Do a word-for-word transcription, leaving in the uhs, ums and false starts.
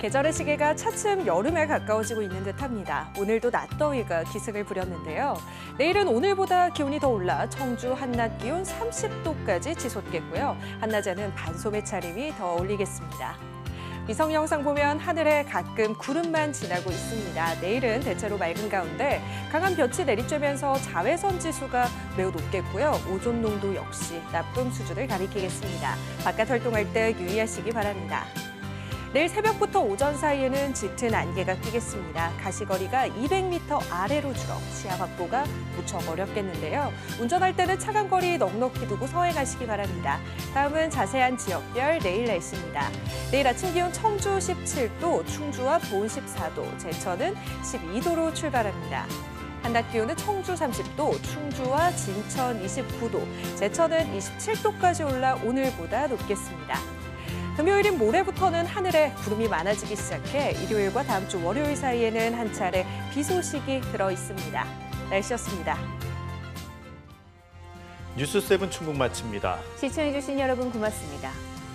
계절의 시계가 차츰 여름에 가까워지고 있는 듯합니다. 오늘도 낮더위가 기승을 부렸는데요. 내일은 오늘보다 기온이 더 올라 청주 한낮 기온 삼십 도까지 치솟겠고요. 한낮에는 반소매 차림이 더 어울리겠습니다. 위성 영상 보면 하늘에 가끔 구름만 지나고 있습니다. 내일은 대체로 맑은 가운데 강한 볕이 내리쬐면서 자외선 지수가 매우 높겠고요. 오존 농도 역시 나쁨 수준을 가리키겠습니다. 바깥 활동할 때 유의하시기 바랍니다. 내일 새벽부터 오전 사이에는 짙은 안개가 끼겠습니다. 가시거리가 이백 미터 아래로 줄어 시야 확보가 무척 어렵겠는데요. 운전할 때는 차간 거리 넉넉히 두고 서행하시기 바랍니다. 다음은 자세한 지역별 내일 날씨입니다. 내일 아침 기온 청주 십칠 도, 충주와 보은 십사 도, 제천은 십이 도로 출발합니다. 한낮 기온은 청주 삼십 도, 충주와 진천 이십구 도, 제천은 이십칠 도까지 올라 오늘보다 높겠습니다. 금요일인 모레부터는 하늘에 구름이 많아지기 시작해 일요일과 다음 주 월요일 사이에는 한 차례 비 소식이 들어 있습니다. 날씨였습니다. 뉴스세븐 충북 마칩니다. 시청해주신 여러분 고맙습니다.